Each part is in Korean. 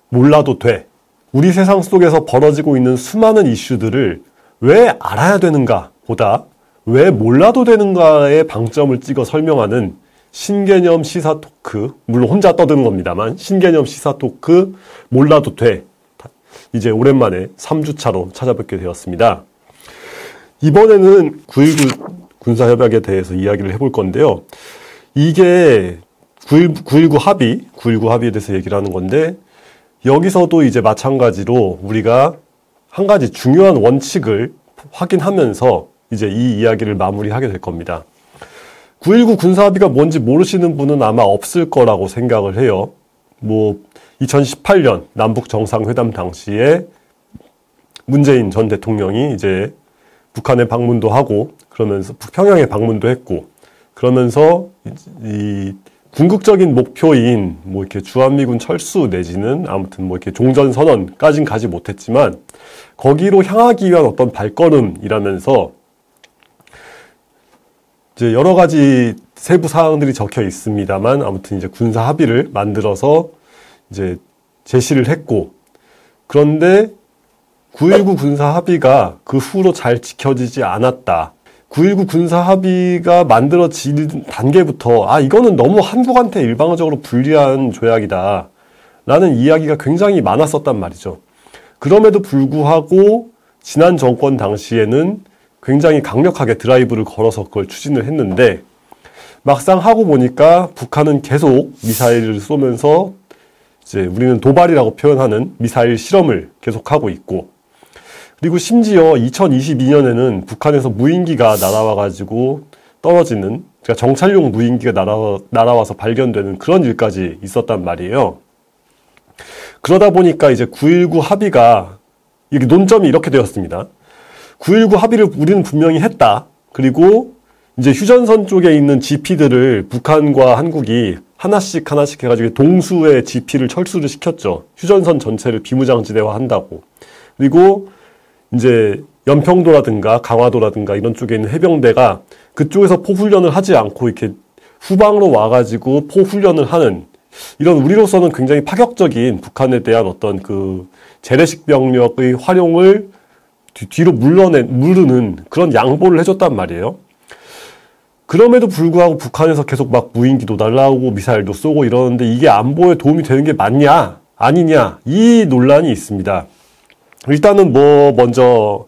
몰라도 돼. 우리 세상 속에서 벌어지고 있는 수많은 이슈들을 왜 알아야 되는가 보다 왜 몰라도 되는가에 방점을 찍어 설명하는 신개념 시사 토크, 물론 혼자 떠드는 겁니다만 신개념 시사 토크 몰라도 돼. 이제 오랜만에 3주차로 찾아뵙게 되었습니다. 이번에는 9.19 군사협약에 대해서 이야기를 해볼 건데요. 이게 9.19 합의에 대해서 얘기를 하는 건데, 여기서도 이제 마찬가지로 우리가 한 가지 중요한 원칙을 확인하면서 이제 이 이야기를 마무리하게 될 겁니다. 9.19 군사합의가 뭔지 모르시는 분은 아마 없을 거라고 생각을 해요. 2018년 남북 정상회담 당시에 문재인 전 대통령이 이제 북한에 방문도 하고, 그러면서 평양에 방문도 했고, 그러면서 이 궁극적인 목표인 이렇게 주한미군 철수 내지는 아무튼 이렇게 종전선언까진 가지 못했지만 거기로 향하기 위한 어떤 발걸음이라면서 이제 여러 가지 세부 사항들이 적혀 있습니다만 아무튼 이제 군사 합의를 만들어서 이제 제시를 했고, 그런데 9.19 군사 합의가 그 후로 잘 지켜지지 않았다. 9.19 군사 합의가 만들어진 단계부터 이거는 너무 한국한테 일방적으로 불리한 조약이다 라는 이야기가 굉장히 많았었단 말이죠. 그럼에도 불구하고 지난 정권 당시에는 굉장히 강력하게 드라이브를 걸어서 그걸 추진을 했는데, 막상 하고 보니까 북한은 계속 미사일을 쏘면서 이제 우리는 도발이라고 표현하는 미사일 실험을 계속하고 있고, 그리고 심지어 2022년에는 북한에서 무인기가 날아와가지고 떨어지는, 그러니까 정찰용 무인기가 날아와서 발견되는 그런 일까지 있었단 말이에요. 그러다 보니까 이제 9.19 합의가, 이게 논점이 이렇게 되었습니다. 9.19 합의를 우리는 분명히 했다. 그리고 이제 휴전선 쪽에 있는 GP들을 북한과 한국이 하나씩 해가지고 동수의 GP를 철수를 시켰죠. 휴전선 전체를 비무장지대화 한다고. 그리고 이제 연평도라든가 강화도라든가 이런 쪽에 있는 해병대가 그쪽에서 포훈련을 하지 않고 이렇게 후방으로 와가지고 포훈련을 하는, 이런 우리로서는 굉장히 파격적인 북한에 대한 어떤 그 재래식 병력의 활용을 뒤로 무르는 그런 양보를 해줬단 말이에요. 그럼에도 불구하고 북한에서 계속 막 무인기도 날라오고 미사일도 쏘고 이러는데 이게 안보에 도움이 되는 게 맞냐 아니냐, 이 논란이 있습니다. 일단은 먼저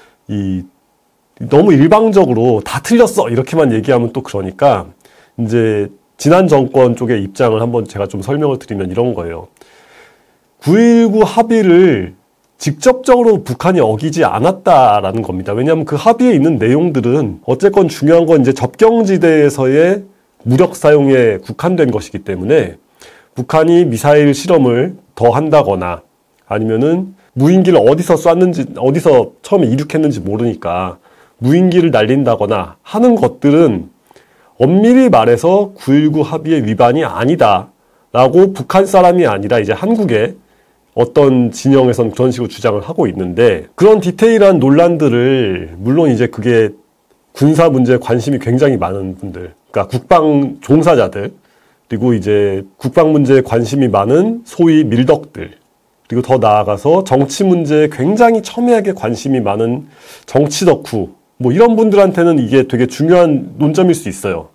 너무 일방적으로 다 틀렸어 이렇게만 얘기하면 또 그러니까 이제 지난 정권 쪽의 입장을 한번 제가 좀 설명을 드리면 이런 거예요. 9.19 합의를 직접적으로 북한이 어기지 않았다라는 겁니다. 왜냐하면 그 합의에 있는 내용들은 어쨌건 중요한 건 이제 접경지대에서의 무력 사용에 국한된 것이기 때문에 북한이 미사일 실험을 더 한다거나 아니면은 무인기를 어디서 쐈는지, 어디서 처음에 이륙했는지 모르니까 무인기를 날린다거나 하는 것들은 엄밀히 말해서 9.19 합의의 위반이 아니다 라고 북한 사람이 아니라 이제 한국의 어떤 진영에선 그런 식으로 주장을 하고 있는데, 그런 디테일한 논란들을, 물론 이제 그게 군사 문제에 관심이 굉장히 많은 분들, 그러니까 국방 종사자들, 그리고 이제 국방 문제에 관심이 많은 소위 밀덕들, 그리고 더 나아가서 정치 문제에 굉장히 첨예하게 관심이 많은 정치 덕후, 이런 분들한테는 이게 되게 중요한 논점일 수 있어요.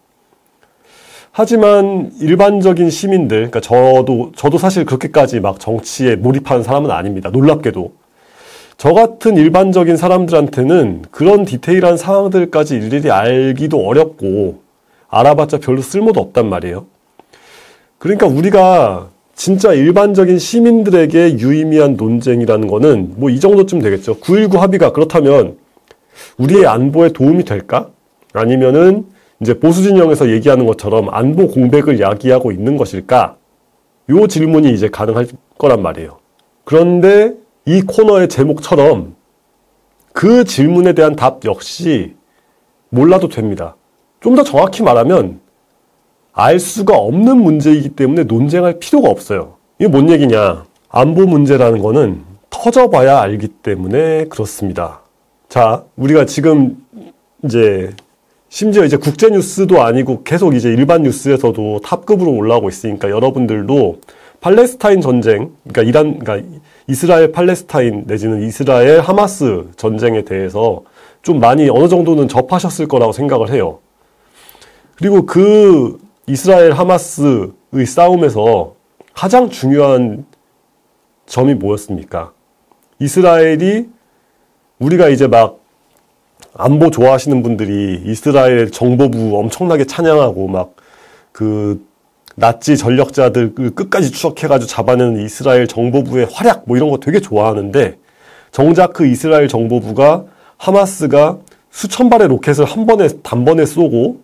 하지만 일반적인 시민들, 그러니까 저도 사실 그렇게까지 막 정치에 몰입하는 사람은 아닙니다. 놀랍게도. 저 같은 일반적인 사람들한테는 그런 디테일한 상황들까지 일일이 알기도 어렵고 알아봤자 별로 쓸모도 없단 말이에요. 그러니까 우리가 진짜 일반적인 시민들에게 유의미한 논쟁이라는 거는 이 정도쯤 되겠죠. 9.19 합의가 그렇다면 우리의 안보에 도움이 될까? 아니면은 이제 보수 진영에서 얘기하는 것처럼 안보 공백을 야기하고 있는 것일까? 요 질문이 이제 가능할 거란 말이에요. 그런데 이 코너의 제목처럼 그 질문에 대한 답 역시 몰라도 됩니다. 좀 더 정확히 말하면 알 수가 없는 문제이기 때문에 논쟁할 필요가 없어요. 이게 뭔 얘기냐? 안보 문제라는 거는 터져봐야 알기 때문에 그렇습니다. 자, 우리가 지금 이제 심지어 이제 국제 뉴스도 아니고 계속 이제 일반 뉴스에서도 탑급으로 올라오고 있으니까 여러분들도 팔레스타인 전쟁, 그러니까 이스라엘 팔레스타인 내지는 이스라엘 하마스 전쟁에 대해서 좀 많이 어느 정도는 접하셨을 거라고 생각을 해요. 그리고 그 이스라엘 하마스의 싸움에서 가장 중요한 점이 뭐였습니까? 이스라엘이 우리가 이제 막 안보 좋아하시는 분들이 이스라엘 정보부 엄청나게 찬양하고 막 그 나치 전력자들 끝까지 추적해가지고 잡아내는 이스라엘 정보부의 활약 뭐 이런 거 되게 좋아하는데 정작 그 이스라엘 정보부가 하마스가 수천 발의 로켓을 단번에 쏘고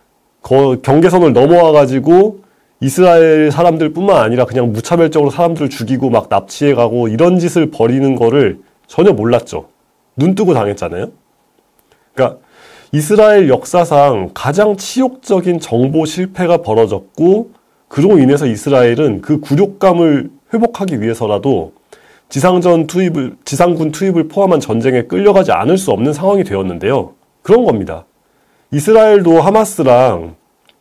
경계선을 넘어와가지고 이스라엘 사람들 뿐만 아니라 그냥 무차별적으로 사람들을 죽이고 막 납치해가고 이런 짓을 벌이는 거를 전혀 몰랐죠. 눈 뜨고 당했잖아요. 그러니까 이스라엘 역사상 가장 치욕적인 정보 실패가 벌어졌고 그로 인해서 이스라엘은 그 굴욕감을 회복하기 위해서라도 지상군 투입을 포함한 전쟁에 끌려가지 않을 수 없는 상황이 되었는데요. 그런 겁니다. 이스라엘도 하마스랑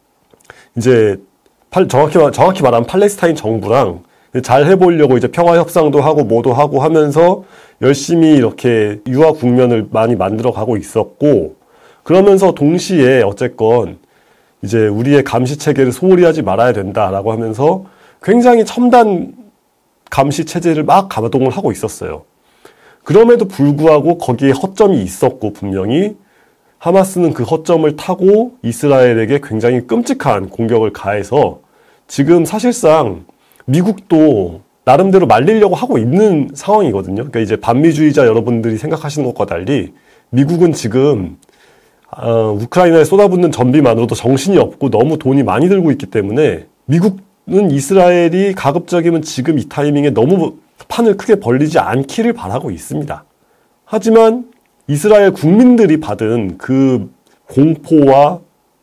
이제 정확히 말하면 팔레스타인 정부랑 잘 해보려고 이제 평화 협상도 하고 뭐도 하고 하면서 열심히 이렇게 유화 국면을 많이 만들어 가고 있었고 그러면서 동시에 어쨌건 이제 우리의 감시 체계를 소홀히 하지 말아야 된다라고 하면서 굉장히 첨단 감시 체제를 막 가동을 하고 있었어요. 그럼에도 불구하고 거기에 허점이 있었고 분명히 하마스는 그 허점을 타고 이스라엘에게 굉장히 끔찍한 공격을 가해서 지금 사실상 미국도 나름대로 말리려고 하고 있는 상황이거든요. 그러니까 이제 반미주의자 여러분들이 생각하시는 것과 달리 미국은 지금 우크라이나에 쏟아붓는 전비만으로도 정신이 없고 너무 돈이 많이 들고 있기 때문에 미국은 이스라엘이 가급적이면 지금 이 타이밍에 너무 판을 크게 벌리지 않기를 바라고 있습니다. 하지만 이스라엘 국민들이 받은 그 공포와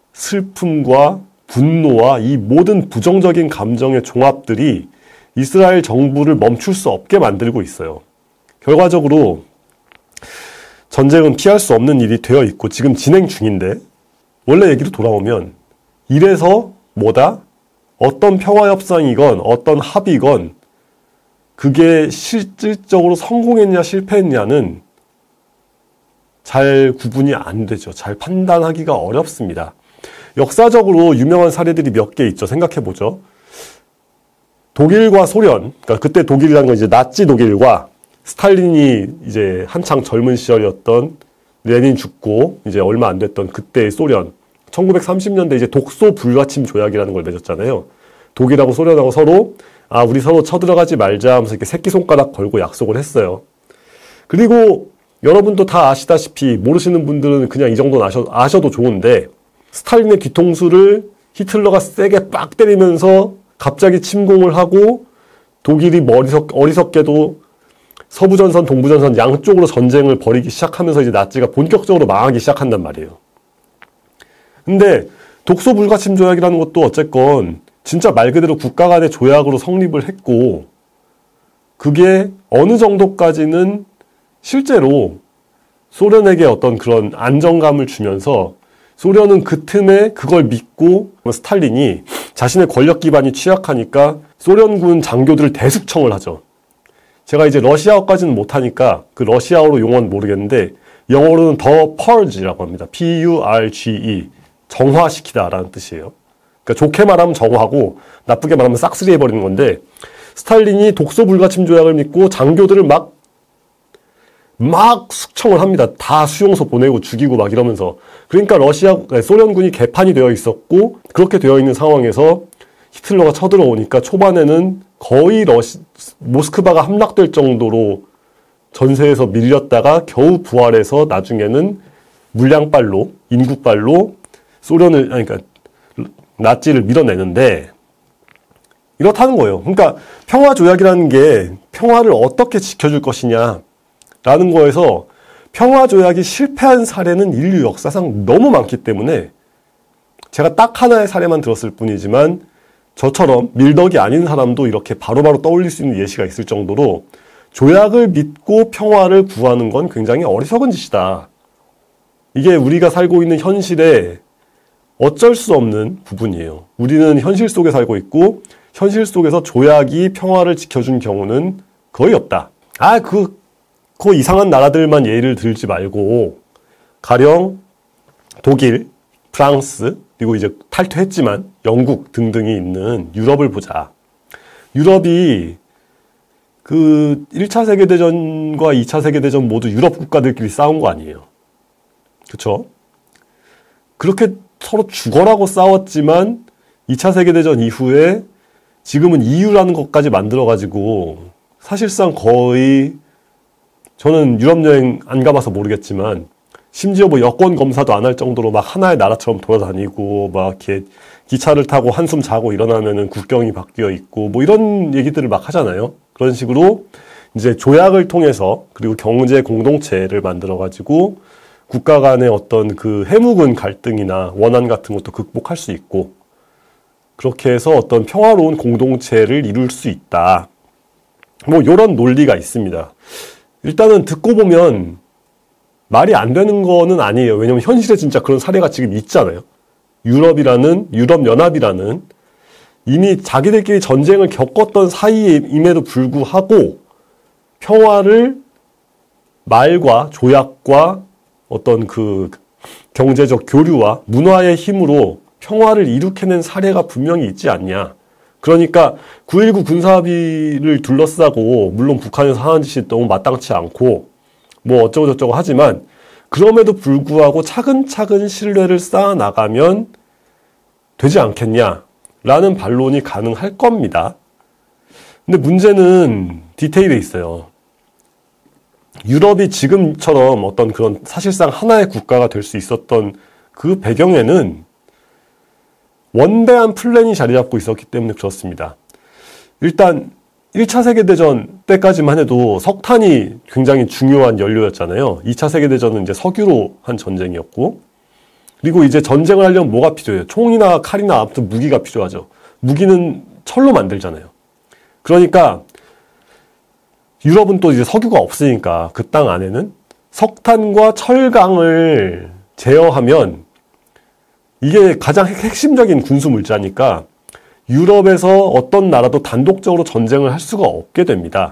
슬픔과 분노와 이 모든 부정적인 감정의 종합들이 이스라엘 정부를 멈출 수 없게 만들고 있어요. 결과적으로 전쟁은 피할 수 없는 일이 되어 있고 지금 진행 중인데 원래 얘기로 돌아오면 이래서 뭐다? 어떤 평화협상이건 어떤 합의건 그게 실질적으로 성공했냐 실패했냐는 잘 구분이 안 되죠. 잘 판단하기가 어렵습니다. 역사적으로 유명한 사례들이 몇 개 있죠. 생각해보죠. 독일과 소련, 그러니까 그때 독일이라는 건 이제 나치 독일과 스탈린이 이제 한창 젊은 시절이었던 레닌 죽고 이제 얼마 안 됐던 그때의 소련. 1930년대 이제 독소 불가침 조약이라는 걸 맺었잖아요. 독일하고 소련하고 서로 우리 서로 쳐들어가지 말자 하면서 이렇게 새끼손가락 걸고 약속을 했어요. 그리고 여러분도 다 아시다시피 모르시는 분들은 그냥 이 정도는 아셔도 좋은데 스탈린의 뒤통수를 히틀러가 세게 빡 때리면서 갑자기 침공을 하고 독일이 어리석게도 서부전선, 동부전선 양쪽으로 전쟁을 벌이기 시작하면서 이제 나치가 본격적으로 망하기 시작한단 말이에요. 근데 독소 불가침 조약이라는 것도 어쨌건 진짜 말 그대로 국가 간의 조약으로 성립을 했고 그게 어느 정도까지는 실제로 소련에게 어떤 그런 안정감을 주면서 소련은 그 틈에 그걸 믿고 스탈린이 자신의 권력 기반이 취약하니까 소련군 장교들을 대숙청을 하죠. 제가 이제 러시아어까지는 못하니까 그 러시아어로 용어는 모르겠는데 영어로는 더 purge라고 합니다. P-U-R-G-E. 정화시키다라는 뜻이에요. 그러니까 좋게 말하면 정화하고 나쁘게 말하면 싹쓸이 해버리는 건데 스탈린이 독소 불가침 조약을 믿고 장교들을 막 숙청을 합니다. 다 수용소 보내고 죽이고 막 이러면서. 그러니까 소련군이 개판이 되어 있었고 그렇게 되어 있는 상황에서 히틀러가 쳐들어오니까 초반에는 거의 모스크바가 함락될 정도로 전세에서 밀렸다가 겨우 부활해서 나중에는 물량빨로 인구빨로 그러니까 나치를 밀어내는데 이렇다는 거예요. 그러니까 평화조약이라는 게 평화를 어떻게 지켜줄 것이냐 라는 거에서 평화조약이 실패한 사례는 인류 역사상 너무 많기 때문에 제가 딱 하나의 사례만 들었을 뿐이지만 저처럼 밀덕이 아닌 사람도 이렇게 바로바로 떠올릴 수 있는 예시가 있을 정도로 조약을 믿고 평화를 구하는 건 굉장히 어리석은 짓이다. 이게 우리가 살고 있는 현실에 어쩔 수 없는 부분이에요. 우리는 현실 속에 살고 있고 현실 속에서 조약이 평화를 지켜준 경우는 거의 없다. 그 이상한 나라들만 예를 들지 말고 가령 독일, 프랑스, 그리고 이제 탈퇴했지만 영국 등등이 있는 유럽을 보자. 유럽이 그 1차 세계대전과 2차 세계대전 모두 유럽 국가들끼리 싸운 거 아니에요. 그쵸? 그렇게 서로 죽어라고 싸웠지만 2차 세계대전 이후에 지금은 EU라는 것까지 만들어가지고 사실상 거의 저는 유럽 여행 안 가봐서 모르겠지만 심지어 뭐 여권 검사도 안 할 정도로 막 하나의 나라처럼 돌아다니고 막 이렇게 기차를 타고 한숨 자고 일어나면은 국경이 바뀌어 있고 뭐 이런 얘기들을 막 하잖아요. 그런 식으로 이제 조약을 통해서 그리고 경제 공동체를 만들어가지고 국가 간의 어떤 그 해묵은 갈등이나 원한 같은 것도 극복할 수 있고 그렇게 해서 어떤 평화로운 공동체를 이룰 수 있다. 뭐 이런 논리가 있습니다. 일단은 듣고 보면 말이 안 되는 거는 아니에요. 왜냐면 현실에 진짜 그런 사례가 지금 있잖아요. 유럽연합이라는 이미 자기들끼리 전쟁을 겪었던 사이임에도 불구하고 평화를 말과 조약과 어떤 그 경제적 교류와 문화의 힘으로 평화를 이룩해낸 사례가 분명히 있지 않냐. 그러니까 9.19 군사합의를 둘러싸고 물론 북한에서 하는 짓이 너무 마땅치 않고 뭐 어쩌고저쩌고 하지만 그럼에도 불구하고 차근차근 신뢰를 쌓아나가면 되지 않겠냐라는 반론이 가능할 겁니다. 근데 문제는 디테일에 있어요. 유럽이 지금처럼 어떤 그런 사실상 하나의 국가가 될 수 있었던 그 배경에는 원대한 플랜이 자리 잡고 있었기 때문에 그렇습니다. 일단 1차 세계대전 때까지만 해도 석탄이 굉장히 중요한 연료였잖아요. 2차 세계대전은 이제 석유로 한 전쟁이었고 그리고 이제 전쟁을 하려면 뭐가 필요해요? 총이나 칼이나 아무튼 무기가 필요하죠. 무기는 철로 만들잖아요. 그러니까 유럽은 또 이제 석유가 없으니까 그 땅 안에는 석탄과 철강을 제어하면 이게 가장 핵심적인 군수 물자니까 유럽에서 어떤 나라도 단독적으로 전쟁을 할 수가 없게 됩니다.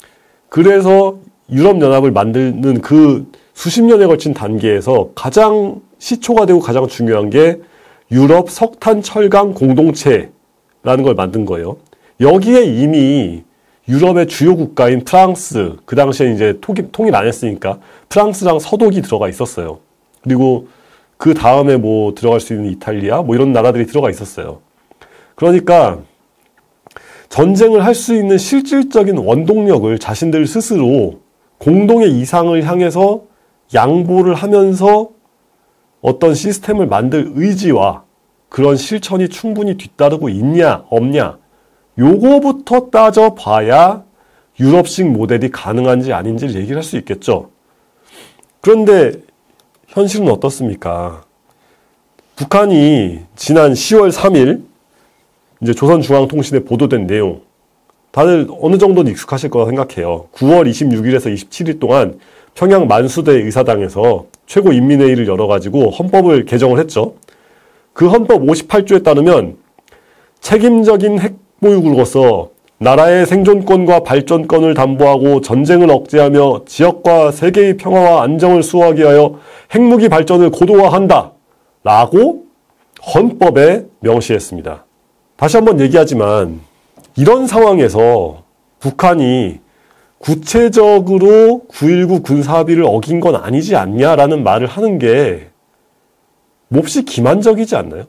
그래서 유럽연합을 만드는 그 수십 년에 걸친 단계에서 가장 시초가 되고 가장 중요한 게 유럽 석탄 철강 공동체라는 걸 만든 거예요. 여기에 이미 유럽의 주요 국가인 프랑스, 그 당시에 이제 통일 안 했으니까 프랑스랑 서독이 들어가 있었어요. 그리고 그 다음에 뭐 들어갈 수 있는 이탈리아, 뭐 이런 나라들이 들어가 있었어요. 그러니까 전쟁을 할 수 있는 실질적인 원동력을 자신들 스스로 공동의 이상을 향해서 양보를 하면서 어떤 시스템을 만들 의지와 그런 실천이 충분히 뒤따르고 있냐, 없냐, 요거부터 따져봐야 유럽식 모델이 가능한지 아닌지를 얘기를 할 수 있겠죠. 그런데 현실은 어떻습니까? 북한이 지난 10월 3일 이제 조선중앙통신에 보도된 내용 다들 어느 정도는 익숙하실 거라 생각해요. 9월 26일에서 27일 동안 평양 만수대 의사당에서 최고인민회의를 열어가지고 헌법을 개정을 했죠. 그 헌법 58조에 따르면 책임적인 핵보유국으로서 나라의 생존권과 발전권을 담보하고 전쟁을 억제하며 지역과 세계의 평화와 안정을 수호하기 위하여 핵무기 발전을 고도화한다 라고 헌법에 명시했습니다. 다시 한번 얘기하지만 이런 상황에서 북한이 구체적으로 9.19 군사합의를 어긴 건 아니지 않냐라는 말을 하는 게 몹시 기만적이지 않나요?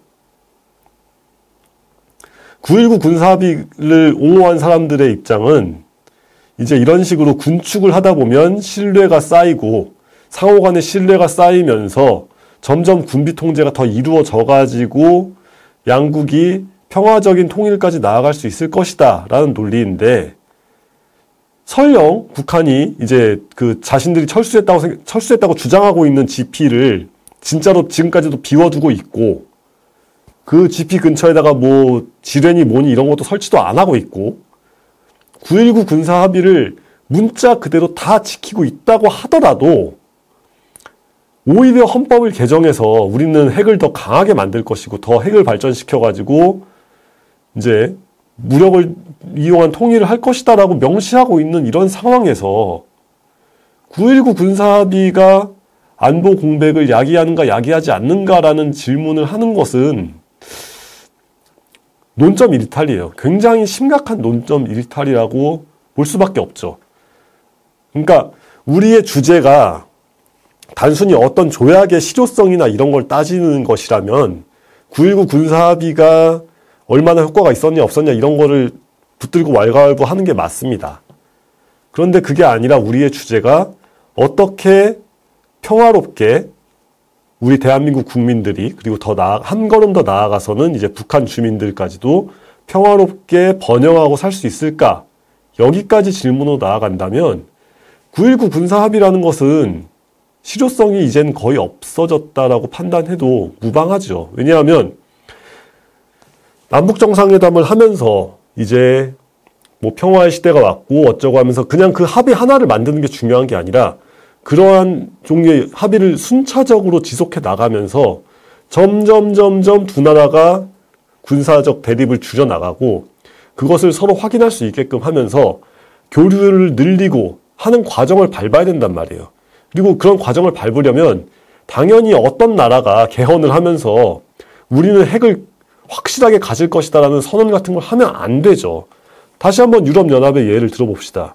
9.19 군사합의를 옹호한 사람들의 입장은 이제 이런 식으로 군축을 하다 보면 신뢰가 쌓이고 상호 간의 신뢰가 쌓이면서 점점 군비 통제가 더 이루어져 가지고 양국이 평화적인 통일까지 나아갈 수 있을 것이다 라는 논리인데 설령 북한이 이제 그 자신들이 철수했다고 주장하고 있는 GP를 진짜로 지금까지도 비워두고 있고 그 GP 근처에다가 뭐 지뢰니 뭐니 이런 것도 설치도 안 하고 있고 9.19 군사합의를 문자 그대로 다 지키고 있다고 하더라도 오히려 헌법을 개정해서 우리는 핵을 더 강하게 만들 것이고 더 핵을 발전시켜가지고 이제 무력을 이용한 통일을 할 것이다라고 명시하고 있는 이런 상황에서 9.19 군사합의가 안보 공백을 야기하는가 야기하지 않는가라는 질문을 하는 것은 논점 일탈이에요. 굉장히 심각한 논점 일탈이라고 볼 수밖에 없죠. 그러니까 우리의 주제가 단순히 어떤 조약의 실효성이나 이런 걸 따지는 것이라면 9.19 군사합의가 얼마나 효과가 있었냐 없었냐 이런 거를 붙들고 왈가왈부하는 게 맞습니다. 그런데 그게 아니라 우리의 주제가 어떻게 평화롭게 우리 대한민국 국민들이 그리고 한 걸음 더 나아가서는 이제 북한 주민들까지도 평화롭게 번영하고 살 수 있을까? 여기까지 질문으로 나아간다면 9.19 군사합의라는 것은 실효성이 이젠 거의 없어졌다라고 판단해도 무방하죠. 왜냐하면 남북정상회담을 하면서 이제 뭐 평화의 시대가 왔고 어쩌고 하면서 그냥 그 합의 하나를 만드는 게 중요한 게 아니라 그러한 종류의 합의를 순차적으로 지속해 나가면서 점점 두 나라가 군사적 대립을 줄여나가고 그것을 서로 확인할 수 있게끔 하면서 교류를 늘리고 하는 과정을 밟아야 된단 말이에요. 그리고 그런 과정을 밟으려면 당연히 어떤 나라가 개헌을 하면서 우리는 핵을 확실하게 가질 것이다라는 선언 같은 걸 하면 안 되죠. 다시 한번 유럽연합의 예를 들어봅시다.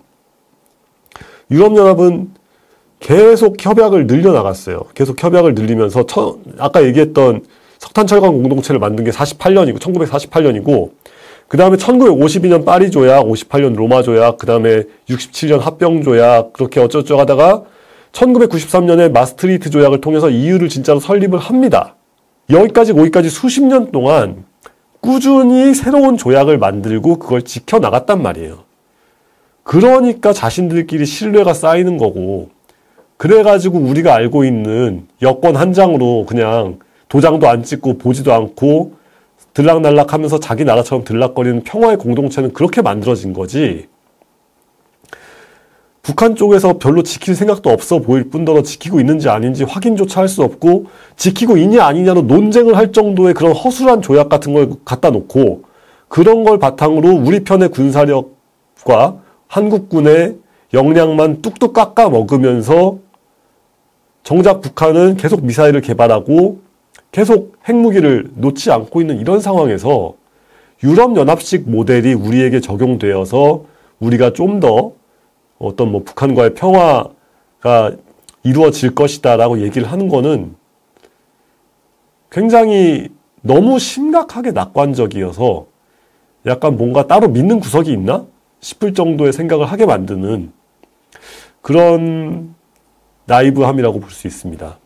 유럽연합은 계속 협약을 늘려나갔어요. 계속 협약을 늘리면서 아까 얘기했던 석탄철강 공동체를 만든 게 1948년이고 그 다음에 1952년 파리 조약, 58년 로마 조약, 그 다음에 67년 합병 조약 그렇게 어쩌고저쩌고 하다가 1993년에 마스트리히트 조약을 통해서 EU를 진짜로 설립을 합니다. 거기까지 수십 년 동안 꾸준히 새로운 조약을 만들고 그걸 지켜나갔단 말이에요. 그러니까 자신들끼리 신뢰가 쌓이는 거고 그래가지고 우리가 알고 있는 여권 한 장으로 그냥 도장도 안 찍고 보지도 않고 들락날락 하면서 자기 나라처럼 들락거리는 평화의 공동체는 그렇게 만들어진 거지. 북한 쪽에서 별로 지킬 생각도 없어 보일 뿐더러 지키고 있는지 아닌지 확인조차 할 수 없고 지키고 있냐 아니냐로 논쟁을 할 정도의 그런 허술한 조약 같은 걸 갖다 놓고 그런 걸 바탕으로 우리 편의 군사력과 한국군의 역량만 뚝뚝 깎아 먹으면서 정작 북한은 계속 미사일을 개발하고 계속 핵무기를 놓지 않고 있는 이런 상황에서 유럽연합식 모델이 우리에게 적용되어서 우리가 좀 더 어떤 뭐 북한과의 평화가 이루어질 것이다 라고 얘기를 하는 거는 굉장히 너무 심각하게 낙관적이어서 약간 뭔가 따로 믿는 구석이 있나 싶을 정도의 생각을 하게 만드는 그런 나이브함이라고 볼 수 있습니다.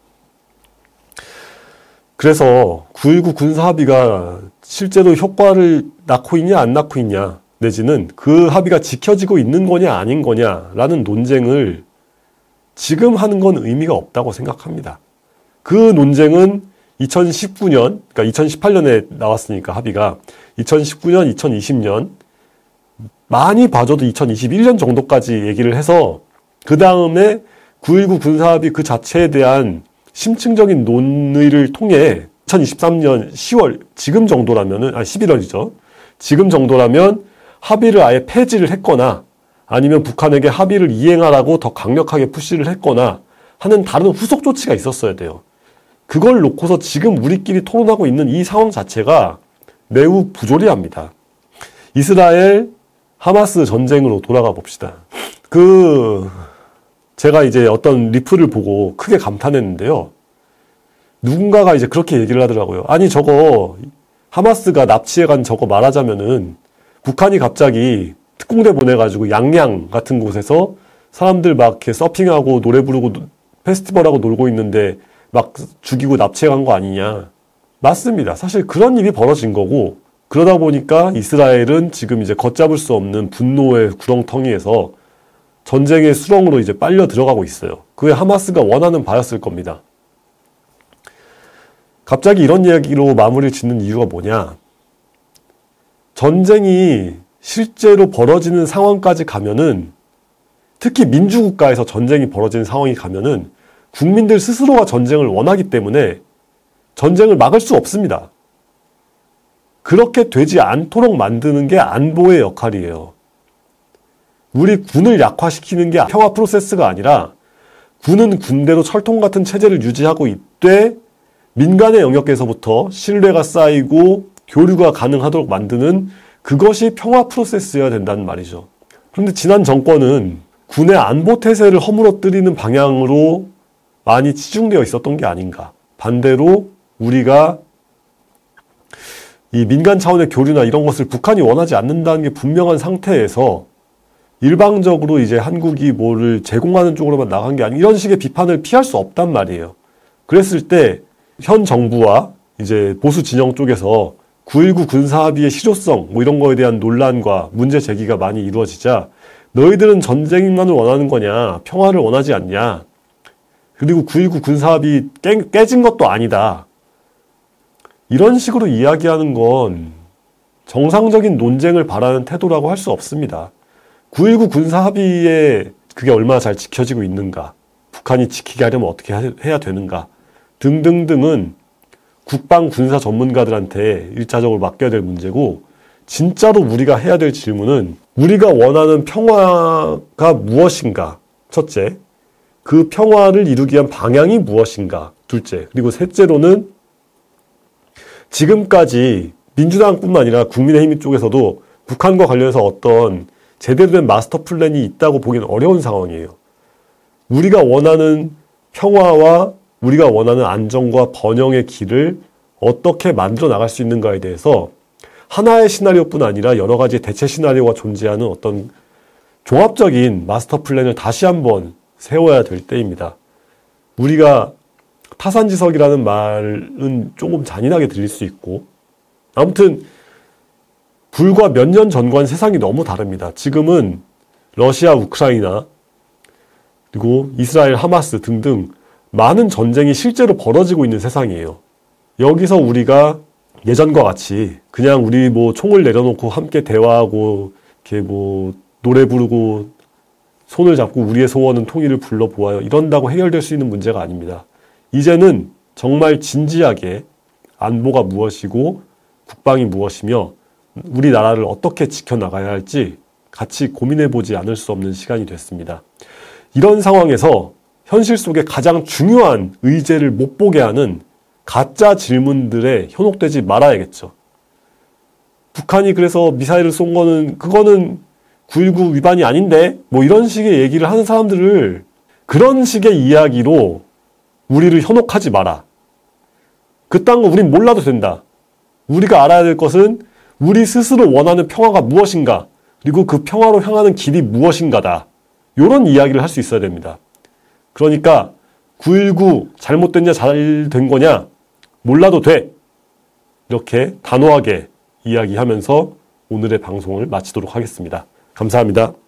그래서 9.19 군사합의가 실제로 효과를 낳고 있냐 안 낳고 있냐 내지는 그 합의가 지켜지고 있는 거냐 아닌 거냐라는 논쟁을 지금 하는 건 의미가 없다고 생각합니다. 그 논쟁은 2019년, 그러니까 2018년에 나왔으니까 합의가 2019년, 2020년 많이 봐줘도 2021년 정도까지 얘기를 해서 그 다음에 9.19 군사합의 그 자체에 대한 심층적인 논의를 통해 2023년 10월 지금 정도라면은 11월이죠. 지금 정도라면 합의를 아예 폐지를 했거나 아니면 북한에게 합의를 이행하라고 더 강력하게 푸시를 했거나 하는 다른 후속 조치가 있었어야 돼요. 그걸 놓고서 지금 우리끼리 토론하고 있는 이 상황 자체가 매우 부조리합니다. 이스라엘 하마스 전쟁으로 돌아가 봅시다. 제가 이제 어떤 리플을 보고 크게 감탄했는데요. 누군가가 이제 그렇게 얘기를 하더라고요. 아니 저거 하마스가 납치해간 저거 말하자면은 북한이 갑자기 특공대 보내가지고 양양 같은 곳에서 사람들 막 이렇게 서핑하고 노래 부르고 페스티벌하고 놀고 있는데 막 죽이고 납치해간 거 아니냐. 맞습니다. 사실 그런 일이 벌어진 거고 그러다 보니까 이스라엘은 지금 이제 걷잡을 수 없는 분노의 구렁텅이에서 전쟁의 수렁으로 이제 빨려 들어가고 있어요. 그게 하마스가 원하는 바였을 겁니다. 갑자기 이런 이야기로 마무리를 짓는 이유가 뭐냐. 전쟁이 실제로 벌어지는 상황까지 가면은 특히 민주국가에서 전쟁이 벌어지는 상황이 가면은 국민들 스스로가 전쟁을 원하기 때문에 전쟁을 막을 수 없습니다. 그렇게 되지 않도록 만드는 게 안보의 역할이에요. 우리 군을 약화시키는 게 평화 프로세스가 아니라 군은 군대로 철통 같은 체제를 유지하고 있되 민간의 영역에서부터 신뢰가 쌓이고 교류가 가능하도록 만드는 그것이 평화 프로세스여야 된다는 말이죠. 그런데 지난 정권은 군의 안보 태세를 허물어뜨리는 방향으로 많이 치중되어 있었던 게 아닌가. 반대로 우리가 이 민간 차원의 교류나 이런 것을 북한이 원하지 않는다는 게 분명한 상태에서 일방적으로 이제 한국이 뭐를 제공하는 쪽으로만 나간 게 아니라 이런 식의 비판을 피할 수 없단 말이에요. 그랬을 때 현 정부와 이제 보수 진영 쪽에서 9.19 군사합의의 실효성 뭐 이런 거에 대한 논란과 문제 제기가 많이 이루어지자 너희들은 전쟁만을 원하는 거냐, 평화를 원하지 않냐, 그리고 9.19 군사합의 깨진 것도 아니다. 이런 식으로 이야기하는 건 정상적인 논쟁을 바라는 태도라고 할 수 없습니다. 9.19 군사합의에 그게 얼마나 잘 지켜지고 있는가, 북한이 지키게 하려면 어떻게 해야 되는가 등등등은 국방 군사 전문가들한테 일차적으로 맡겨야 될 문제고, 진짜로 우리가 해야 될 질문은 우리가 원하는 평화가 무엇인가, 첫째, 그 평화를 이루기 위한 방향이 무엇인가, 둘째, 그리고 셋째로는 지금까지 민주당뿐만 아니라 국민의힘 쪽에서도 북한과 관련해서 어떤 제대로 된 마스터 플랜이 있다고 보기는 어려운 상황이에요. 우리가 원하는 평화와 우리가 원하는 안정과 번영의 길을 어떻게 만들어 나갈 수 있는가에 대해서 하나의 시나리오뿐 아니라 여러 가지 대체 시나리오가 존재하는 어떤 종합적인 마스터 플랜을 다시 한번 세워야 될 때입니다. 우리가 타산지석이라는 말은 조금 잔인하게 들릴 수 있고, 아무튼 불과 몇 년 전과는 세상이 너무 다릅니다. 지금은 러시아, 우크라이나, 그리고 이스라엘, 하마스 등등 많은 전쟁이 실제로 벌어지고 있는 세상이에요. 여기서 우리가 예전과 같이 그냥 우리 뭐 총을 내려놓고 함께 대화하고 이렇게 뭐 노래 부르고 손을 잡고 우리의 소원은 통일을 불러보아요, 이런다고 해결될 수 있는 문제가 아닙니다. 이제는 정말 진지하게 안보가 무엇이고 국방이 무엇이며 우리나라를 어떻게 지켜나가야 할지 같이 고민해보지 않을 수 없는 시간이 됐습니다. 이런 상황에서 현실 속에 가장 중요한 의제를 못 보게 하는 가짜 질문들에 현혹되지 말아야겠죠. 북한이 그래서 미사일을 쏜 거는 그거는 9.19 위반이 아닌데 뭐 이런 식의 얘기를 하는 사람들을 그런 식의 이야기로 우리를 현혹하지 마라. 그딴 거 우린 몰라도 된다. 우리가 알아야 될 것은 우리 스스로 원하는 평화가 무엇인가, 그리고 그 평화로 향하는 길이 무엇인가다. 이런 이야기를 할 수 있어야 됩니다. 그러니까 9.19 잘못됐냐 잘 된 거냐 몰라도 돼. 이렇게 단호하게 이야기하면서 오늘의 방송을 마치도록 하겠습니다. 감사합니다.